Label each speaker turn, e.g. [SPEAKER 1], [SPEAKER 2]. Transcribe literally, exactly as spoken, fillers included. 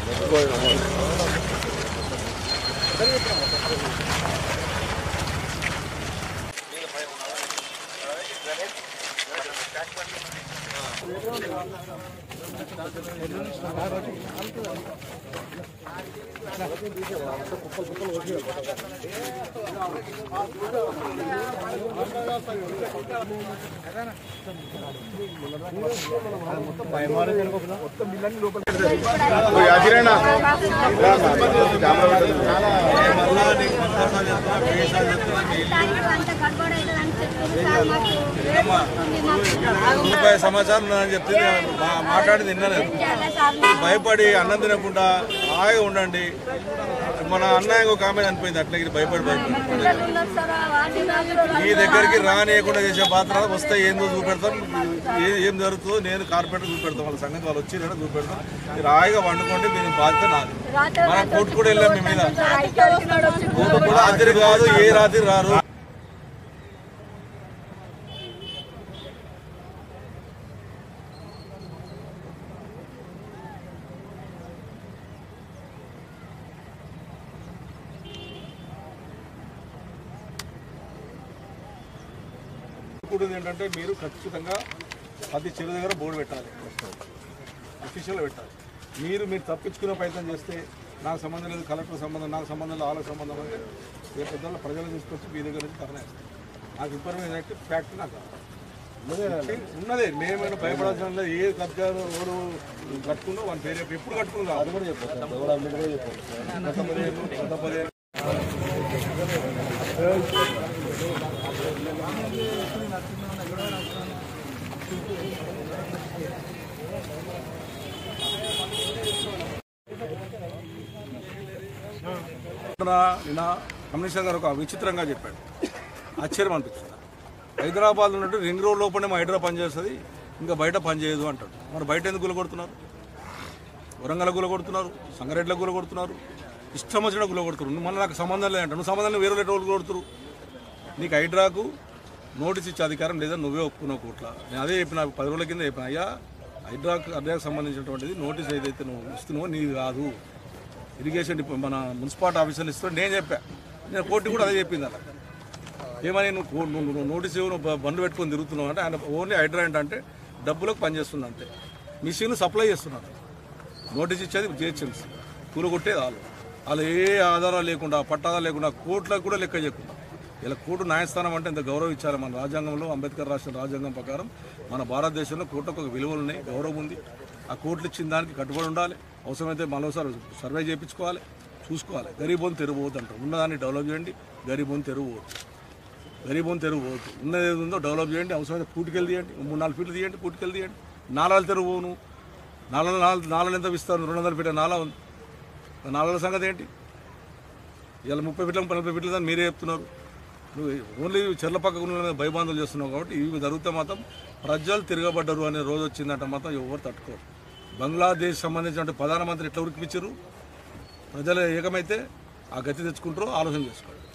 [SPEAKER 1] రూపాయి సమాచారం అని చెప్తే మాట్లాడింది విన్నాను. భయపడి అన్నం తినకుండా హాయిగా ఉండండి. మన అన్నయ్య ఒక ఆమె అనిపోయింది అట్లా భయపడి భయపడి మీ దగ్గరికి రానియకుండా చేసే పాత్ర వస్తే ఏందో చూపెడతాం, ఏం జరుగుతుందో నేను కార్పొరేటర్ చూపెడతాం. వాళ్ళ సంగతి వాళ్ళు వచ్చి చూపెడతాం. మీరు హాయిగా వండుకోండి, మీరు బాధ్యత నాది. మన కోర్టు కూడా వెళ్ళాం మీ మీద. కోర్టు కూడా రాత్రి కాదు, ఏ రాత్రి రారు. ఇప్పుడు ఏంటంటే మీరు ఖచ్చితంగా ప్రతి చెరువు దగ్గర బోర్డు పెట్టాలి, అఫీషియల్గా పెట్టాలి. మీరు మీరు తప్పించుకునే ప్రయత్నం చేస్తే నాకు సంబంధం లేదు, కలెక్టర్ సంబంధం, నాకు సంబంధం లేదు, వాళ్ళకి సంబంధం అంటే ఏ పెద్దలు ప్రజలు తీసుకొచ్చి మీ దగ్గర నుంచి ధర్నా చేస్తాం. నాకు ఇన్ఫర్మేషన్ అయితే ఫ్యాక్ట్ నాకు ఉన్నదే. మేమైనా భయపడాల్సిన లేదు. ఏ కబ్జాలు ఎవరు కట్టుకుందో వాళ్ళ పేరు ఎప్పుడు కట్టుకుందో అది కూడా చెప్పారు. గత పదిహేను గత పదిహేను నిన్న కమిషనర్ గారు ఒక విచిత్రంగా చెప్పాడు, ఆశ్చర్యం అనిపిస్తుంది. హైదరాబాద్ ఉన్నట్టు రింగ్ రోడ్ లోపలనే మా హైదరాబాద్ పనిచేస్తుంది, ఇంకా బయట పనిచేయదు అంటాడు. మరి బయట ఎందుకు గుల కొడుతున్నారు? వరంగల్ గుల కొడుతున్నారు, సంగారెడ్డిలో గుల కొడుతున్నారు, ఇష్టం వచ్చిన గుల కొడుతున్నారు. మళ్ళీ నాకు సంబంధం లేదంట. నువ్వు సంబంధం వేరే రోజులు కొడుతురు. నీకు హైడ్రాకు నోటీస్ ఇచ్చే అధికారం లేదా, నువ్వే ఒప్పుకున్నావు కోట్ల. నేను అదే చెప్పిన పది రోజుల కింద చెప్పిన, అయ్యా హైడ్రాకు హైడ్రాకు సంబంధించినటువంటిది నోటీస్ ఏదైతే నువ్వు ఇస్తున్నావో నీది కాదు, ఇరిగేషన్ మన మున్సిపాలిటీ ఆఫీసర్లు ఇస్తున్నా నేను చెప్పా. నేను కోర్టు కూడా అదే చెప్పింది అలా. ఏమని నువ్వు నువ్వు నోటీస్ ఇవ్వు, నువ్వు బండ్లు పెట్టుకొని తిరుగుతున్నావు అంటే ఆయన ఓన్లీ హైడ్రా ఏంటంటే డబ్బులకు పనిచేస్తుంది అంతే. మిషన్లు సప్లై చేస్తున్నారు, నోటీస్ ఇచ్చేది జిహెచ్ఎంసీ, కూలగొట్టేది వాళ్ళు. వాళ్ళు ఏ ఆధారాలు లేకుండా, పట్టాదాలు లేకుండా, కోర్టులకు కూడా లెక్క చేయకుండా. ఇలా కోర్టు న్యాయస్థానం అంటే ఇంత గౌరవం ఇచ్చారు. మన రాజ్యాంగంలో అంబేద్కర్ రాసిన రాజ్యాంగం ప్రకారం మన భారతదేశంలో కోర్టుకు ఒక విలువలు ఉన్నాయి, గౌరవం ఉంది. ఆ కోర్టులు ఇచ్చిన దానికి కట్టుబడి ఉండాలి. అవసరమైతే మరోసారి సర్వే చేయించుకోవాలి, చూసుకోవాలి. గరీబోని తెరువుపోవద్దు అంటారు. ఉన్నదాన్ని డెవలప్ చేయండి, గరీబోని తెరువుపోవద్దు. గరీబోని తెరువుపోవద్దు. ఉన్నది ఏది ఉందో డెవలప్ చేయండి. అవసరమైతే పూటికెళ్ళి తీయండి, మూడు నాలుగు ఫీట్లు తీయండి, పూటికెళ్ళి తీయండి. నాలాలు తెరువును, నాలుగు నాలుగు నాలుగు ఎంత ఇస్తాను? రెండు వందల ఫీట్ల నాలా ఉంది. నాలుగుల సంగతి ఏంటి? ఇలా ముప్పై ఫీట్లకు నలభై ఫీట్లు దాన్ని మీరే చెప్తున్నారు. నువ్వు ఓన్లీ చెర్ల పక్కకు ఉన్న భయబాంధులు చేస్తున్నావు. కాబట్టి ఇవి జరిగితే మాత్రం ప్రజలు తిరగబడ్డరు అనే రోజు వచ్చిందంటే మాత్రం ఎవరు తట్టుకోరు. బంగ్లాదేశ్ సంబంధించిన ప్రధానమంత్రి ఎట్లా ఉరికిపించారు? ప్రజలు ఏకమైతే ఆ గతి తెచ్చుకుంటారో ఆలోచన చేసుకోండి.